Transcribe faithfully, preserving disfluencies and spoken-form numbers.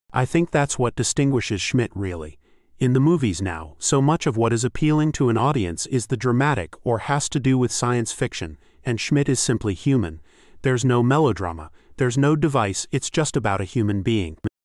I think that's what distinguishes Schmidt really. In the movies now, so much of what is appealing to an audience is the dramatic or has to do with science fiction, and Schmidt is simply human. There's no melodrama, there's no device, it's just about a human being.